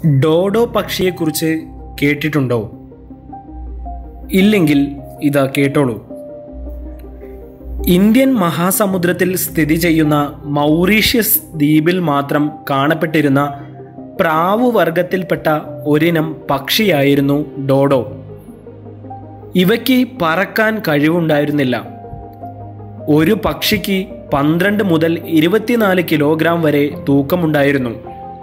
Dodo പക്ഷിയെക്കുറിച്ച് കേട്ടിട്ടുണ്ടോ? ഇല്ലെങ്കിൽ ഇതാ കേട്ടോളൂ. ഇന്ത്യൻ മഹാസമുദ്രത്തിൽ സ്ഥിതി ചെയ്യുന്ന മൗറീഷ്യസ് ദ്വീപിൽ മാത്രം കാണപ്പെട്ടിരുന്ന പ്രാവു വർഗത്തിൽപ്പെട്ട ഒരിനം പക്ഷിയായിരുന്നു ഡോഡോ. ഇവയ്ക്ക് പറക്കാൻ കഴിവുണ്ടായിരുന്നില്ല. ഒരു പക്ഷിക്ക് 12 മുതൽ 24 കിലോഗ്രാം വരെ തൂക്കമുണ്ടായിരുന്നു.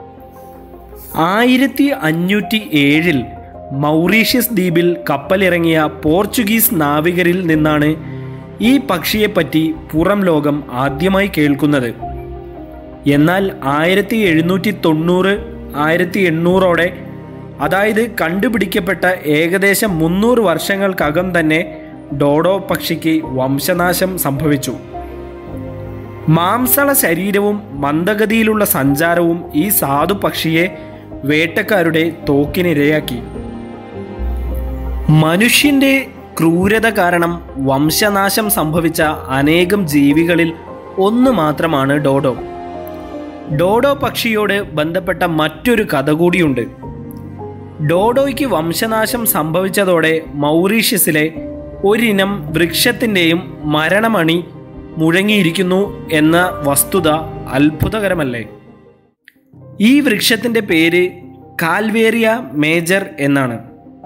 1507 മൗറീഷ്യസ് ദ്വീപിൽ കപ്പലിറങ്ങിയ പോർച്ചുഗീസ് നാവികരിൽ നിന്നാണ് ഈ പക്ഷിയെപ്പറ്റി പുറം ലോകം ആദ്യമായി കേൾക്കുന്നത്. എന്നാൽ 1790 1800ഓടെ, അതായത് കണ്ടുപിടിക്കപ്പെട്ട ഏകദേശം 300 വർഷങ്ങൾക്കകം തന്നെ ഡോഡോ പക്ഷിക്ക് വംശനാശം സംഭവിച്ചു. മാംസള ശരീരവും മന്ദഗതിയിലുള്ള സഞ്ചാരവും ഈ സാധു പക്ഷിയെ വേട്ടക്കാരുടെ തോക്കിനിരയാക്കി. മനുഷ്യന്റെ ക്രൂരത കാരണം വംശനാശം സംഭവിച്ച അനേകം ജീവികളിൽ ഒന്ന് മാത്രമാണ് ഡോഡോ. ഡോഡോ പക്ഷിയോട് ബന്ധപ്പെട്ട മറ്റൊരു കഥ കൂടിയുണ്ട്. ഡോഡോയ്ക്ക് വംശനാശം സംഭവിച്ചതോടെ മൗറീഷ്യസിലെ ഒരിനം വൃക്ഷത്തിൻ്റെയും മരണമണി മുഴങ്ങിയിരിക്കുന്നു എന്ന വസ്തുത അത്ഭുതകരമല്ലേ? ഈ വൃക്ഷത്തിൻ്റെ പേര് കാൽവേരിയ മേജർ എന്നാണ്.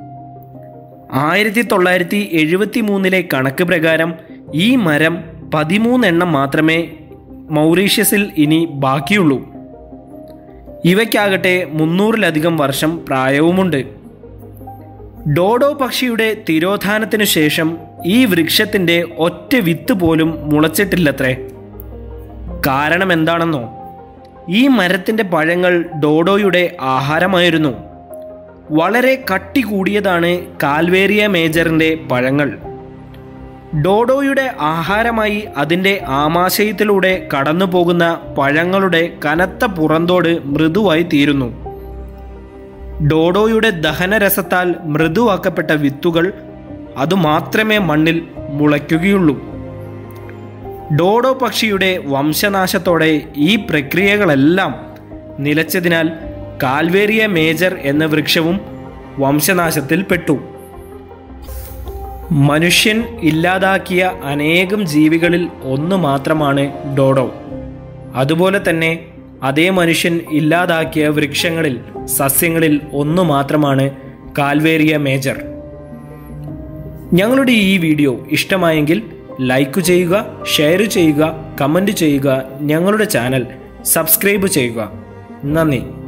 1973 കണക്ക് പ്രകാരം ഈ മരം 13 എണ്ണം മാത്രമേ മൗറീഷ്യസിൽ ഇനി ബാക്കിയുള്ളൂ. ഇവയ്ക്കാകട്ടെ 300-ലധികം വർഷം പ്രായവുമുണ്ട്. ഡോഡോ പക്ഷിയുടെ തിരോധാനത്തിനു ശേഷം ഈ വൃക്ഷത്തിൻ്റെ ഒറ്റ വിത്ത് പോലും മുളച്ചിട്ടില്ലത്രേ. കാരണം എന്താണെന്നോ? ഈ മരത്തിൻ്റെ പഴങ്ങൾ ഡോഡോയുടെ ആഹാരമായിരുന്നു. വളരെ കട്ടി കൂടിയതാണ് കാൽവേരിയ മേജറിൻ്റെ പഴങ്ങൾ. ഡോഡോയുടെ ആഹാരമായി അതിൻ്റെ ആമാശയത്തിലൂടെ കടന്നു പോകുന്ന പഴങ്ങളുടെ കനത്ത പുറന്തോട് മൃദുവായി തീരുന്നു. ഡോഡോയുടെ ദഹനരസത്താൽ മൃദുവാക്കപ്പെട്ട വിത്തുകൾ അതുമാത്രമേ മണ്ണിൽ മുളയ്ക്കുകയുള്ളൂ. ഡോഡോ പക്ഷിയുടെ വംശനാശത്തോടെ ഈ പ്രക്രിയകളെല്ലാം നിലച്ചതിനാൽ കാൽവേരിയ മേജർ എന്ന വൃക്ഷവും വംശനാശത്തിൽപ്പെട്ടു. മനുഷ്യൻ ഇല്ലാതാക്കിയ അനേകം ജീവികളിൽ ഒന്ന് മാത്രമാണ് ഡോഡോ. അതുപോലെ തന്നെ അതേ മനുഷ്യൻ ഇല്ലാതാക്കിയ വൃക്ഷങ്ങളിൽ, സസ്യങ്ങളിൽ ഒന്ന് മാത്രമാണ് കാൽവേരിയ മേജർ. ഞങ്ങളുടെ ഈ വീഡിയോ ഇഷ്ടമായെങ്കിൽ ലൈക്ക് ചെയ്യുക, ഷെയർ ചെയ്യുക, കമൻറ്റ് ചെയ്യുക, ഞങ്ങളുടെ ചാനൽ സബ്സ്ക്രൈബ് ചെയ്യുക. നന്ദി.